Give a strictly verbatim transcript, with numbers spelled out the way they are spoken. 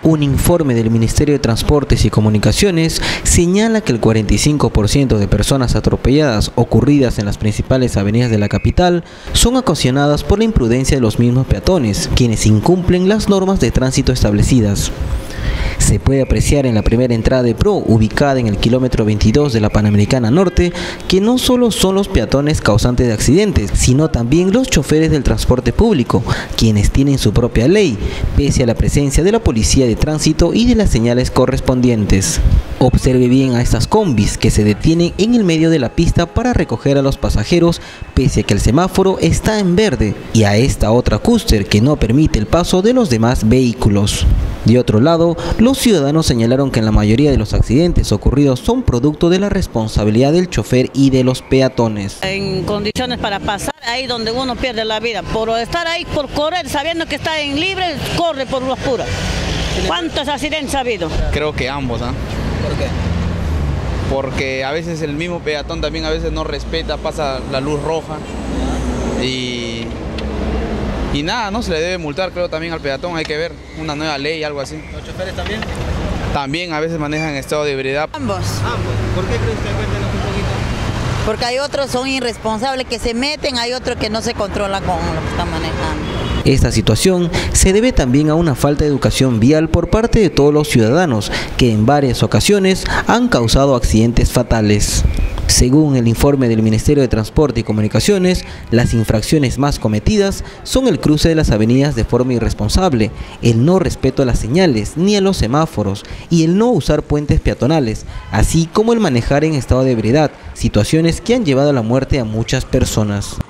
Un informe del Ministerio de Transportes y Comunicaciones señala que el cuarenta y cinco por ciento de personas atropelladas ocurridas en las principales avenidas de la capital son ocasionadas por la imprudencia de los mismos peatones, quienes incumplen las normas de tránsito establecidas. Se puede apreciar en la primera entrada de Pro, ubicada en el kilómetro veintidós de la Panamericana Norte, que no solo son los peatones causantes de accidentes, sino también los choferes del transporte público, quienes tienen su propia ley, pese a la presencia de la policía de tránsito y de las señales correspondientes. Observe bien a estas combis que se detienen en el medio de la pista para recoger a los pasajeros, pese a que el semáforo está en verde, y a esta otra cúster que no permite el paso de los demás vehículos. De otro lado, los ciudadanos señalaron que en la mayoría de los accidentes ocurridos son producto de la responsabilidad del chofer y de los peatones. En condiciones para pasar, ahí donde uno pierde la vida, por estar ahí, por correr, sabiendo que está en libre, corre por los puros. ¿Cuántos accidentes ha habido? Creo que ambos, ¿ah? ¿eh? ¿Por qué? Porque a veces el mismo peatón también a veces no respeta, pasa la luz roja y... Y nada, no se le debe multar, creo, también al peatón, hay que ver una nueva ley, algo así. ¿Los choferes también? También a veces manejan en estado de ebriedad. Ambos. Ambos. ¿Por qué cree usted? Cuéntenos un poquito. Porque hay otros son irresponsables que se meten, hay otros que no se controlan con lo que están manejando. Esta situación se debe también a una falta de educación vial por parte de todos los ciudadanos, que en varias ocasiones han causado accidentes fatales. Según el informe del Ministerio de Transporte y Comunicaciones, las infracciones más cometidas son el cruce de las avenidas de forma irresponsable, el no respeto a las señales ni a los semáforos y el no usar puentes peatonales, así como el manejar en estado de ebriedad, situaciones que han llevado a la muerte a muchas personas.